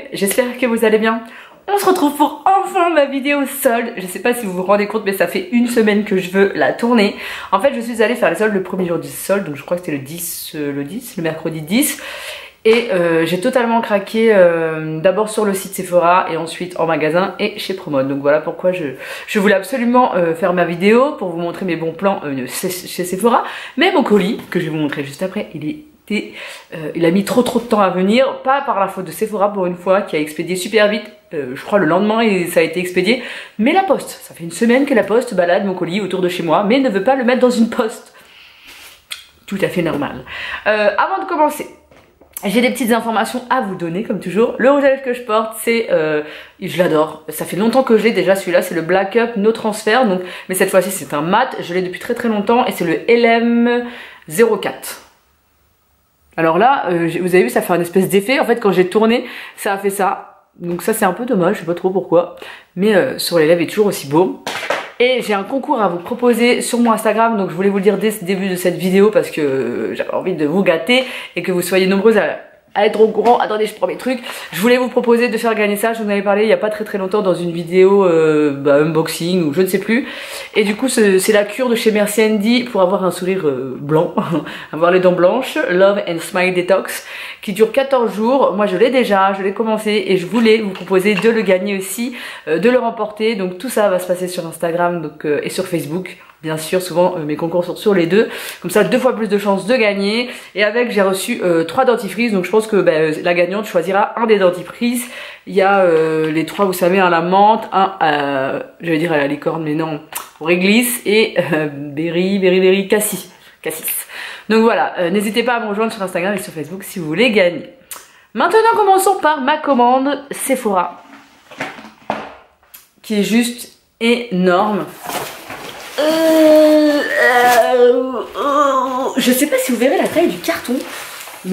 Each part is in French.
j'espère que vous allez bien. On se retrouve pour enfin ma vidéo solde. Je sais pas si vous vous rendez compte mais ça fait une semaine que je veux la tourner. En fait je suis allée faire les soldes le premier jour du solde, donc je crois que c'était le mercredi 10. Et j'ai totalement craqué d'abord sur le site Sephora et ensuite en magasin et chez Promode. Donc voilà pourquoi je voulais absolument faire ma vidéo pour vous montrer mes bons plans chez Sephora. Mais mon colis, que je vais vous montrer juste après, il a mis trop de temps à venir. Pas par la faute de Sephora pour une fois, qui a expédié super vite. Je crois le lendemain et ça a été expédié. Mais la poste, ça fait une semaine que la poste balade mon colis autour de chez moi, mais ne veut pas le mettre dans une poste. Tout à fait normal. Avant de commencer, j'ai des petites informations à vous donner comme toujours. Le rouge à lèvres que je porte, je l'adore. Ça fait longtemps que je l'ai déjà, celui-là c'est le Black Up No Transfer. Donc, mais cette fois-ci c'est un mat, je l'ai depuis très longtemps et c'est le LM04. Alors là, vous avez vu, ça fait un espèce d'effet. En fait quand j'ai tourné, ça a fait ça. Donc ça c'est un peu dommage, je sais pas trop pourquoi. Mais sur les lèvres il est toujours aussi beau. Et j'ai un concours à vous proposer sur mon Instagram, donc je voulais vous le dire dès le début de cette vidéo parce que j'avais envie de vous gâter et que vous soyez nombreuses à être au courant. Attendez, je prends mes trucs. Je voulais vous proposer de faire gagner ça, je vous en avais parlé il y a pas très longtemps dans une vidéo unboxing ou je ne sais plus. Et du coup c'est la cure de chez Merci Andy pour avoir un sourire blanc, avoir les dents blanches, Love and Smile Detox, qui dure 14 jours. Moi je l'ai déjà, je l'ai commencé et je voulais vous proposer de le gagner aussi, de le remporter. Donc tout ça va se passer sur Instagram donc, et sur Facebook. Bien sûr, souvent mes concours sont sur les deux, comme ça 2 fois plus de chances de gagner. Et avec, j'ai reçu 3 dentifrices, donc je pense que la gagnante choisira un des dentifrices. Il y a les 3, vous savez, un à la menthe, un j'allais dire à la licorne, mais non, au réglisse et berry cassis. Donc voilà, n'hésitez pas à me rejoindre sur Instagram et sur Facebook si vous voulez gagner. Maintenant, commençons par ma commande Sephora, qui est juste énorme. Je sais pas si vous verrez la taille du carton, mais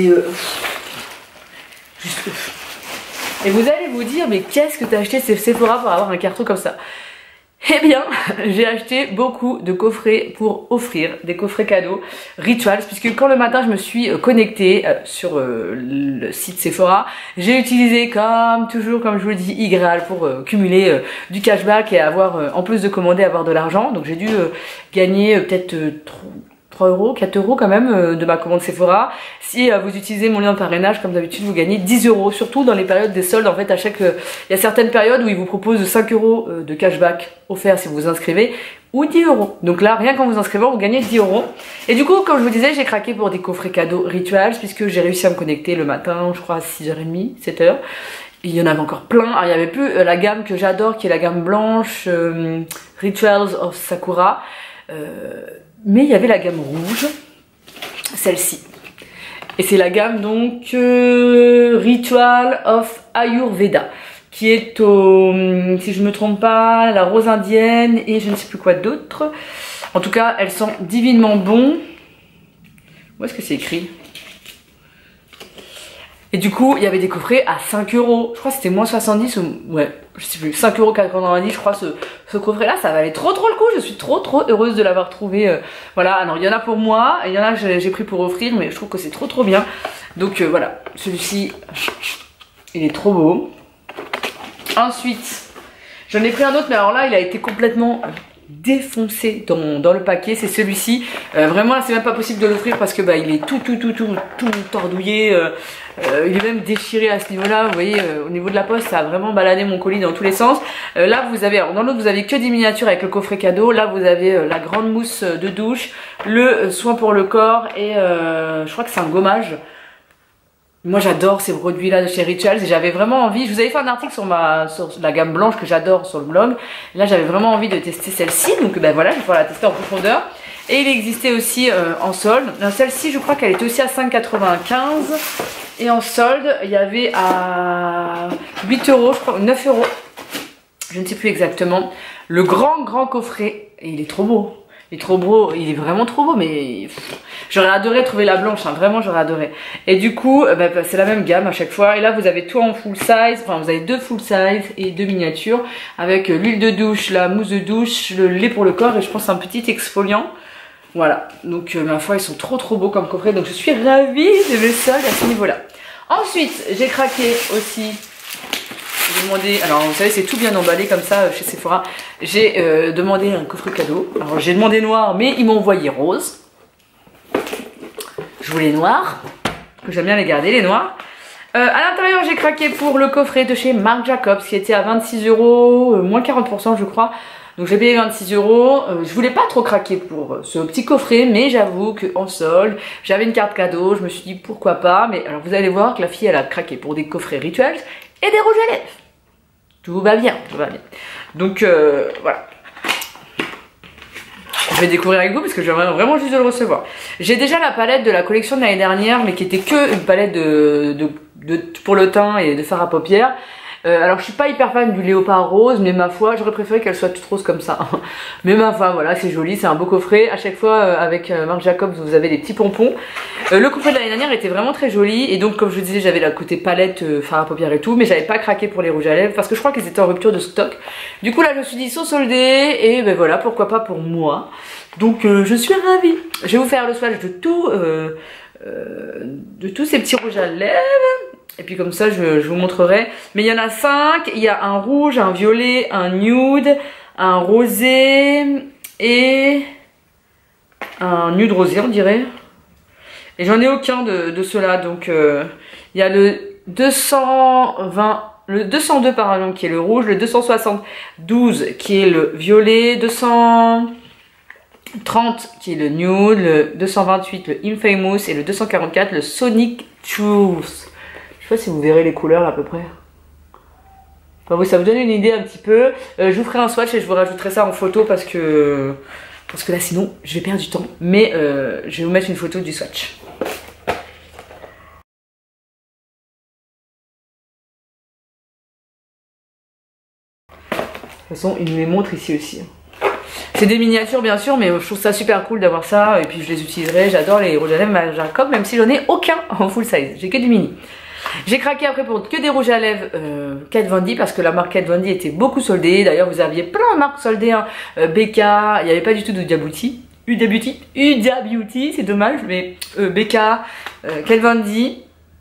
juste. Et vous allez vous dire, mais qu'est-ce que t'as acheté Sephora pour avoir un carton comme ça? Eh bien, j'ai acheté beaucoup de coffrets pour offrir, des coffrets cadeaux Rituals, puisque quand le matin je me suis connectée sur le site Sephora, j'ai utilisé comme toujours, comme je vous le dis, iGraal pour cumuler du cashback et avoir, en plus de commander, avoir de l'argent. Donc j'ai dû gagner peut-être 3 euros, 4 euros quand même de ma commande Sephora. Si vous utilisez mon lien de parrainage, comme d'habitude, vous gagnez 10 euros, surtout dans les périodes des soldes. En fait, il y a certaines périodes où ils vous proposent 5 euros de cashback offert si vous vous inscrivez, ou 10 euros. Donc là, rien qu'en vous inscrivant, vous gagnez 10 euros. Et du coup, comme je vous disais, j'ai craqué pour des coffrets cadeaux Rituals, puisque j'ai réussi à me connecter le matin, je crois à 6h30, 7h. Il y en avait encore plein. Alors, il n'y avait plus la gamme que j'adore, qui est la gamme blanche, Rituals of Sakura. Mais il y avait la gamme rouge, celle-ci. Et c'est la gamme donc Ritual of Ayurveda, qui est au, si je me trompe pas, la rose indienne et je ne sais plus quoi d'autre. En tout cas, elles sont divinement bon. Où est-ce que c'est écrit? Et du coup, il y avait des coffrets à 5 euros. Je crois que c'était moins 70 ou... Ouais, je sais plus. 5,90 €, je crois, ce coffret-là, ça valait trop le coup. Je suis trop heureuse de l'avoir trouvé. Voilà, alors il y en a pour moi, et il y en a que j'ai pris pour offrir, mais je trouve que c'est trop bien. Donc voilà, celui-ci, il est trop beau. Ensuite, j'en ai pris un autre, mais alors là, il a été complètement défoncé dans le paquet. C'est celui-ci. Vraiment, là, c'est même pas possible de l'offrir parce que il est tout tordouillé. Il est même déchiré à ce niveau-là. Vous voyez, au niveau de la poste, ça a vraiment baladé mon colis dans tous les sens. Là, vous avez, alors, dans l'autre, vous avez que des miniatures avec le coffret cadeau. Là, vous avez la grande mousse de douche, le soin pour le corps et je crois que c'est un gommage. Moi j'adore ces produits là de chez Rituals et j'avais vraiment envie, je vous avais fait un article sur la gamme blanche que j'adore sur le blog. Là j'avais vraiment envie de tester celle-ci, donc voilà, je vais pouvoir la tester en profondeur. Et il existait aussi en solde, celle-ci je crois qu'elle était aussi à 5,95 € et en solde il y avait à 8 €, je crois, 9 €, je ne sais plus exactement, le grand coffret et il est trop beau. Il est trop beau, il est vraiment trop beau, mais j'aurais adoré trouver la blanche, hein, vraiment j'aurais adoré. Et du coup, c'est la même gamme à chaque fois. Et là, vous avez tout en full size, enfin vous avez 2 full size et 2 miniatures, avec l'huile de douche, la mousse de douche, le lait pour le corps et je pense un petit exfoliant. Voilà, donc ma foi, ils sont trop beaux comme coffret, donc je suis ravie de mes soldes à ce niveau-là. Ensuite, j'ai craqué aussi j'ai demandé, alors vous savez c'est tout bien emballé comme ça chez Sephora. J'ai demandé un coffret cadeau. Alors j'ai demandé noir mais ils m'ont envoyé rose. Je voulais noir, que j'aime bien les garder les noirs. À l'intérieur j'ai craqué pour le coffret de chez Marc Jacobs qui était à 26 €, moins 40% je crois. Donc j'ai payé 26 €. Je voulais pas trop craquer pour ce petit coffret, mais j'avoue qu'en solde, j'avais une carte cadeau, je me suis dit pourquoi pas. Mais alors vous allez voir que la fille elle a craqué pour des coffrets rituels et des rouges à lèvres. Tout va bien, tout va bien. Donc voilà. Je vais découvrir avec vous parce que je viens vraiment juste de le recevoir. J'ai déjà la palette de la collection de l'année dernière, mais qui était que une palette pour le teint et de fard à paupières. Alors je suis pas hyper fan du léopard rose, mais ma foi j'aurais préféré qu'elle soit toute rose comme ça. Mais ma foi voilà, c'est joli, c'est un beau coffret. À chaque fois avec Marc Jacobs vous avez des petits pompons. Le coffret de l'année dernière était vraiment très joli. Et donc comme je vous disais j'avais la côté palette, fard à paupières et tout. Mais j'avais pas craqué pour les rouges à lèvres parce que je crois qu'ils étaient en rupture de stock. Du coup là je me suis dit ils sont soldés. Et ben voilà, pourquoi pas pour moi. Donc je suis ravie. Je vais vous faire le swatch de tous ces petits rouges à lèvres. Et puis comme ça je vous montrerai. Mais il y en a 5. Il y a un rouge, un violet, un nude, un rosé et un nude rosé on dirait. Et j'en ai aucun de ceux-là. Donc il y a le 220, le 202 pardon qui est le rouge, le 272 qui est le violet, 230 qui est le nude, le 228 le Infamous et le 244 le Sonic Truth. Je sais pas si vous verrez les couleurs là, à peu près. Enfin, oui, ça vous donne une idée un petit peu. Je vous ferai un swatch et je vous rajouterai ça en photo parce que là sinon je vais perdre du temps. Mais je vais vous mettre une photo du swatch. De toute façon, il nous les montre ici aussi. C'est des miniatures bien sûr, mais je trouve ça super cool d'avoir ça. Et puis je les utiliserai. J'adore les rouges à lèvres Marc Jacobs, même si j'en ai aucun en full size. J'ai que du mini. J'ai craqué après pour que des rouges à lèvres Kat Von D parce que la marque Kat Von D était beaucoup soldée. D'ailleurs vous aviez plein de marques soldées, hein. BK, il n'y avait pas du tout de Huda Beauty. Huda Beauty, c'est dommage, mais BK, Kat Von D,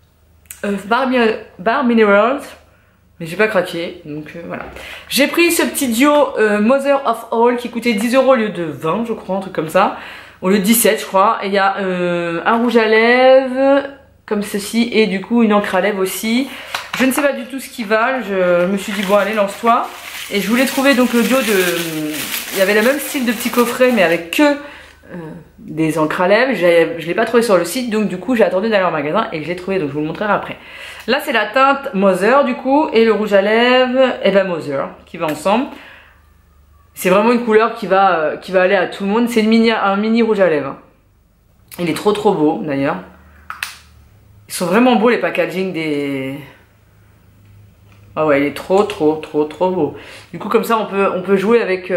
Bar Minerals, mais j'ai pas craqué, donc voilà. J'ai pris ce petit duo Mother of All qui coûtait 10 € au lieu de 20 je crois, un truc comme ça. Au lieu de 17 je crois. Et il y a un rouge à lèvres comme ceci et du coup une encre à lèvres aussi. Je ne sais pas du tout ce qu'ils valent, je me suis dit bon allez lance-toi. Et je voulais trouver donc le duo il y avait le même style de petit coffret mais avec que des encres à lèvres. Je ne l'ai pas trouvé sur le site donc du coup j'ai attendu d'aller en magasin et je l'ai trouvé donc je vous le montrerai après. Là c'est la teinte Mother du coup et le rouge à lèvres et ben Mother qui va ensemble. C'est vraiment une couleur qui va aller à tout le monde. C'est un mini rouge à lèvres. Il est trop beau d'ailleurs. Ils sont vraiment beaux les packaging des... Ah ouais, il est trop beau. Du coup comme ça on peut jouer avec...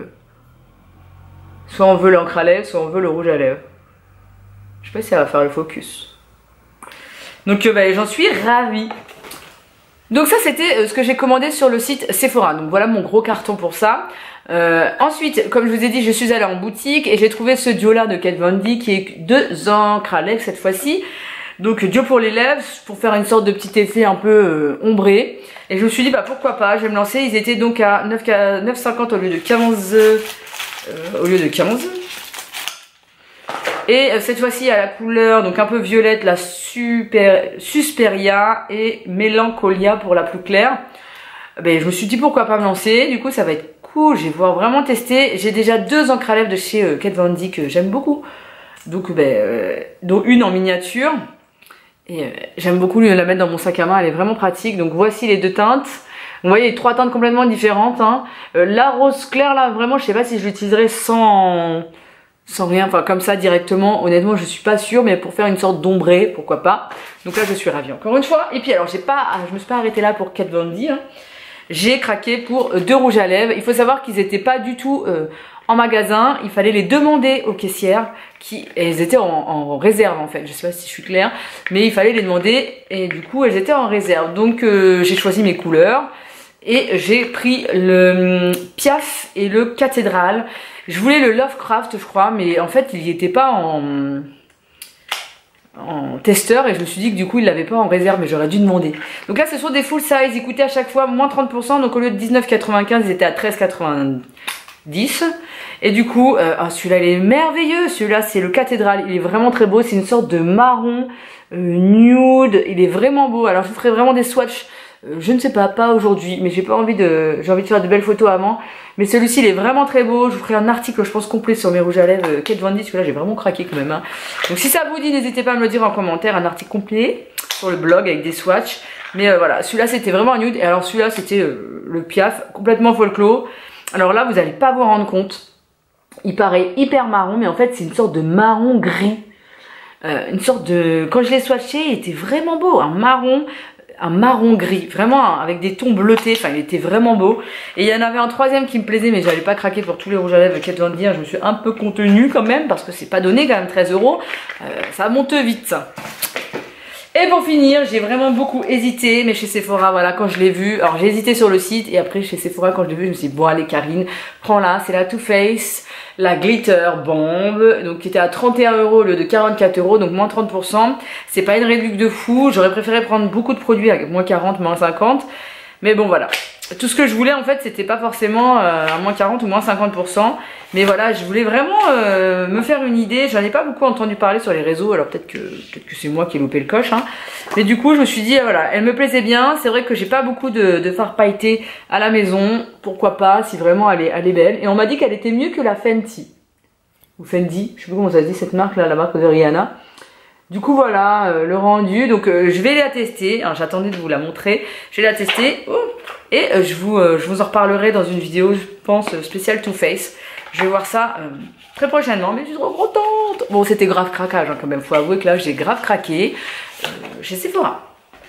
Soit on veut l'encre à lèvres, soit on veut le rouge à lèvres. Je sais pas si ça va faire le focus. Donc bah, j'en suis ravie. Donc ça c'était ce que j'ai commandé sur le site Sephora. Donc voilà mon gros carton pour ça. Ensuite, comme je vous ai dit, je suis allée en boutique et j'ai trouvé ce duo là de Kat Von D qui est 2 encres à lèvres cette fois-ci. Donc duo pour les lèvres, pour faire une sorte de petit effet un peu ombré. Et je me suis dit bah pourquoi pas, je vais me lancer. Ils étaient donc à 9,50 au lieu de 15. Et cette fois-ci à la couleur donc un peu violette, la Susperia et Mélancolia pour la plus claire. Ben, je me suis dit pourquoi pas me lancer. Du coup ça va être cool, je vais pouvoir vraiment tester. J'ai déjà 2 encres à lèvres de chez Kat Von D que j'aime beaucoup. Donc dont une en miniature. Et j'aime beaucoup la mettre dans mon sac à main, elle est vraiment pratique. Donc voici les 2 teintes. Vous voyez les 3 teintes complètement différentes. Hein. La rose claire là, vraiment je sais pas si je l'utiliserai sans rien, enfin comme ça directement. Honnêtement je suis pas sûre, mais pour faire une sorte d'ombré, pourquoi pas. Donc là je suis ravie encore une fois. Et puis alors je me suis pas arrêtée là pour Kat Von D. Hein. J'ai craqué pour 2 rouges à lèvres. Il faut savoir qu'ils étaient pas du tout en magasin, il fallait les demander aux caissières elles étaient en réserve en fait, je sais pas si je suis claire, mais il fallait les demander et du coup elles étaient en réserve. Donc j'ai choisi mes couleurs et j'ai pris le Piaf et le Cathédrale. Je voulais le Lovecraft je crois, mais en fait il n'y était pas en testeur et je me suis dit que du coup il l'avait pas en réserve mais j'aurais dû demander. Donc là ce sont des full size, ils coûtaient à chaque fois moins 30%, donc au lieu de 19,95 ils étaient à 13,90. Et du coup celui-là il est merveilleux, celui-là c'est le cathédrale, il est vraiment très beau, c'est une sorte de marron nude, il est vraiment beau. Alors je vous ferai vraiment des swatchs, je ne sais pas aujourd'hui, mais j'ai envie de faire de belles photos avant. Mais celui-ci il est vraiment très beau, je vous ferai un article je pense complet sur mes rouges à lèvres Kate Von D, parce que là j'ai vraiment craqué quand même hein. Donc si ça vous dit n'hésitez pas à me le dire en commentaire, un article complet sur le blog avec des swatchs. Mais voilà, celui-là c'était vraiment un nude, et alors celui-là c'était le Piaf, complètement folklore. Alors là vous n'allez pas vous rendre compte, il paraît hyper marron mais en fait c'est une sorte de marron gris. Une sorte de... Quand je l'ai swatché il était vraiment beau, un marron gris, vraiment avec des tons bleutés, enfin il était vraiment beau. Et il y en avait un troisième qui me plaisait mais j'allais pas craquer pour tous les rouges à lèvres Kate Von D, je me suis un peu contenue quand même parce que c'est pas donné quand même 13 €, ça monte vite ça. Et pour finir, j'ai vraiment beaucoup hésité, mais chez Sephora, voilà, quand je l'ai vu, alors j'ai hésité sur le site et après chez Sephora quand je l'ai vu, je me suis dit bon allez Karine, prends-la, c'est la Too Faced, la Glitter Bomb, donc qui était à 31 € au lieu de 44 €, donc moins 30%. C'est pas une réduction de fou, j'aurais préféré prendre beaucoup de produits avec moins 40, moins 50, mais bon voilà. Tout ce que je voulais en fait c'était pas forcément à moins 40 ou moins 50%, mais voilà je voulais vraiment me faire une idée. J'en ai pas beaucoup entendu parler sur les réseaux, alors peut-être que c'est moi qui ai loupé le coche hein. Mais du coup je me suis dit voilà, elle me plaisait bien. C'est vrai que j'ai pas beaucoup de fard pailleté à la maison, pourquoi pas si vraiment elle est belle. Et on m'a dit qu'elle était mieux que la Fenty ou Fendi, je sais pas comment ça se dit cette marque là, la marque de Rihanna. Du coup voilà le rendu, donc je vais la tester, j'attendais de vous la montrer, je vais la tester et je vous en reparlerai dans une vidéo je pense spéciale Too Faced. Je vais voir ça très prochainement, mais je suis trop contente. Bon c'était grave craquage hein, quand même, faut avouer que là j'ai grave craqué chez Sephora.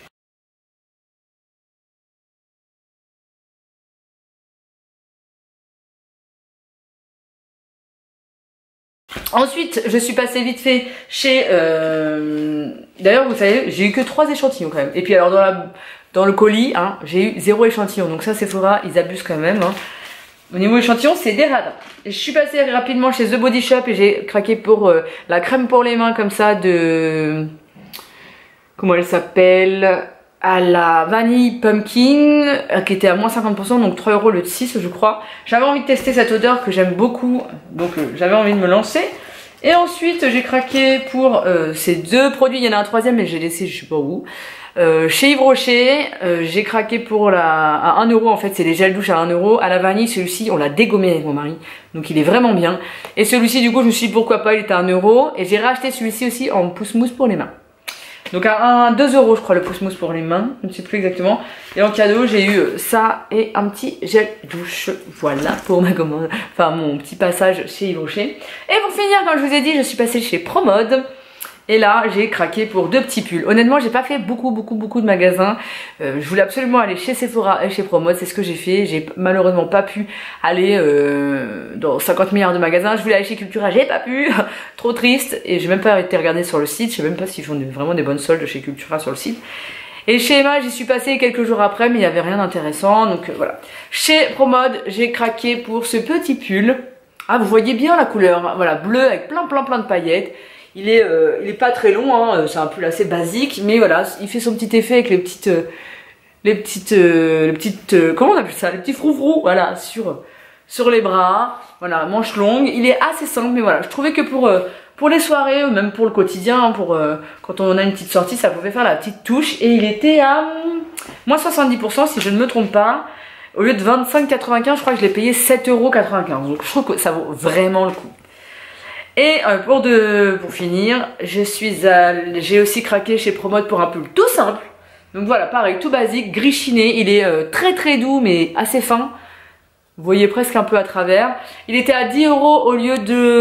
Ensuite, je suis passée vite fait chez... D'ailleurs, vous savez, j'ai eu que 3 échantillons quand même. Et puis alors, dans le colis, hein, j'ai eu 0 échantillon. Donc ça, Sephora, ils abusent quand même. Hein. Au niveau échantillon, c'est des radins. Je suis passée rapidement chez The Body Shop et j'ai craqué pour la crème pour les mains comme ça de... Comment elle s'appelle ? À la vanille pumpkin qui était à moins 50%, donc 3 € le de 6 je crois. J'avais envie de tester cette odeur que j'aime beaucoup, donc j'avais envie de me lancer. Et ensuite j'ai craqué pour ces 2 produits, il y en a un troisième mais j'ai laissé je sais pas où. Chez Yves Rocher, j'ai craqué pour à 1 € en fait, c'est les gels douche à 1 €. À la vanille, celui-ci on l'a dégommé avec mon mari, donc il est vraiment bien. Et celui-ci du coup je me suis dit pourquoi pas, il était à 1 €. Et j'ai racheté celui-ci aussi en pousse-mousse pour les mains. Donc à 2 € je crois le pouce-mousse pour les mains, je ne sais plus exactement. Et en cadeau j'ai eu ça et un petit gel douche, voilà pour ma commande, enfin mon petit passage chez Yves Rocher. Et pour finir, comme je vous ai dit, je suis passée chez Promode. Et là j'ai craqué pour 2 petits pulls. Honnêtement j'ai pas fait beaucoup de magasins. Je voulais absolument aller chez Sephora et chez Promode, c'est ce que j'ai fait. J'ai malheureusement pas pu aller dans 50 milliards de magasins. Je voulais aller chez Cultura, j'ai pas pu. Trop triste. Et j'ai même pas été regarder sur le site. Je sais même pas s'ils font vraiment des bonnes soldes chez Cultura sur le site. Et chez Emma j'y suis passée quelques jours après mais il n'y avait rien d'intéressant. Donc voilà. Chez Promode j'ai craqué pour ce petit pull. Ah vous voyez bien la couleur, voilà, bleu avec plein de paillettes. Il est pas très long, hein, c'est un pull assez basique, mais voilà, il fait son petit effet avec les petites, comment on appelle ça, les petits froufrous, voilà, sur les bras, voilà, manche longue. Il est assez simple, mais voilà, je trouvais que pour les soirées, ou même pour le quotidien, hein, quand on a une petite sortie, ça pouvait faire la petite touche. Et il était à moins 70% si je ne me trompe pas. Au lieu de 25,95, je crois que je l'ai payé 7,95 €. Donc je trouve que ça vaut vraiment le coup. Et pour finir, j'ai aussi craqué chez Promode pour un pull tout simple. Donc voilà, pareil, tout basique, gris chiné. Il est très doux mais assez fin. Vous voyez presque un peu à travers. Il était à 10 € au lieu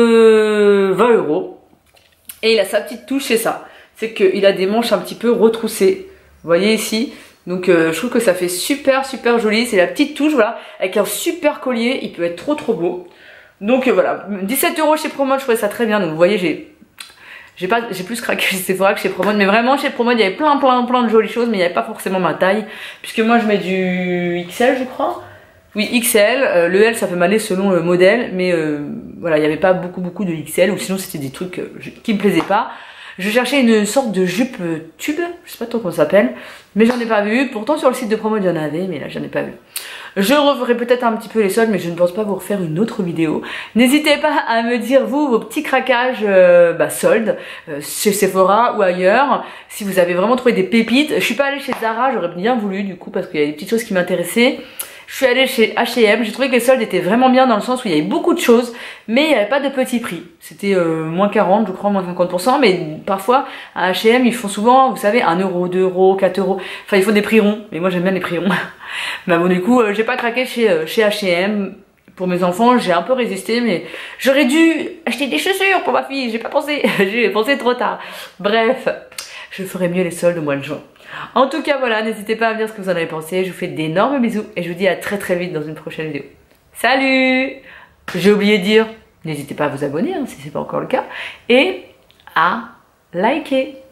de 20 €. Et il a sa petite touche, c'est ça. C'est qu'il a des manches un petit peu retroussées. Vous voyez ici. Donc je trouve que ça fait super joli. C'est la petite touche, voilà, avec un super collier. Il peut être trop beau. Donc voilà, 17 € chez Promode, je trouvais ça très bien. Donc vous voyez, j'ai plus craqué chez Sephora que chez Promode. Mais vraiment chez Promode, il y avait plein de jolies choses, mais il n'y avait pas forcément ma taille. Puisque moi je mets du XL je crois. Oui, XL, le L ça peut m'aller selon le modèle. Mais voilà, il n'y avait pas beaucoup de XL. Ou sinon c'était des trucs qui me plaisaient pas. Je cherchais une sorte de jupe tube, je sais pas trop comment ça s'appelle, mais j'en ai pas vu. Pourtant sur le site de promo il y en avait, mais là j'en ai pas vu. Je referai peut-être un petit peu les soldes, mais je ne pense pas vous refaire une autre vidéo. N'hésitez pas à me dire vous vos petits craquages soldes chez Sephora ou ailleurs. Si vous avez vraiment trouvé des pépites. Je suis pas allée chez Zara, j'aurais bien voulu du coup parce qu'il y a des petites choses qui m'intéressaient. Je suis allée chez H&M, j'ai trouvé que les soldes étaient vraiment bien dans le sens où il y avait beaucoup de choses, mais il n'y avait pas de petits prix. C'était moins 40, je crois, moins 50%, mais parfois à H&M ils font souvent, vous savez, 1 euro, 2 euros, 4 euros. Enfin ils font des prix ronds, mais moi j'aime bien les prix ronds. Mais bon du coup j'ai pas craqué chez H&M. Pour mes enfants j'ai un peu résisté, mais j'aurais dû acheter des chaussures pour ma fille, j'ai pas pensé, j'ai pensé trop tard. Bref, je ferai mieux les soldes au mois de juin. En tout cas voilà, n'hésitez pas à me dire ce que vous en avez pensé, je vous fais d'énormes bisous et je vous dis à très très vite dans une prochaine vidéo. Salut! J'ai oublié de dire, n'hésitez pas à vous abonner hein, si c'est pas encore le cas, et à liker.